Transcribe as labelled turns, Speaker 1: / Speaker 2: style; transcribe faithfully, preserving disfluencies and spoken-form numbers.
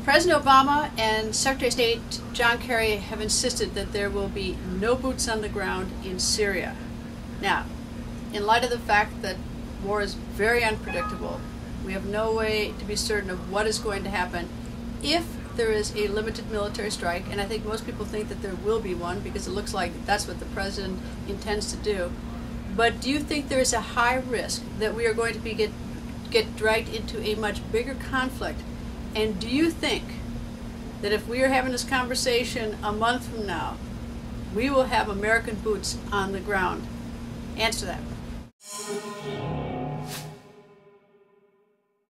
Speaker 1: President Obama and Secretary of State John Kerry have insisted that there will be no boots on the ground in Syria. Now, in light of the fact that war is very unpredictable, we have no way to be certain of what is going to happen if there is a limited military strike, and I think most people think that there will be one because it looks like that's what the president intends to do. But do you think there is a high risk that we are going to be get, get dragged into a much bigger conflict? And do you think that if we are having this conversation a month from now, we will have American boots on the ground? Answer that.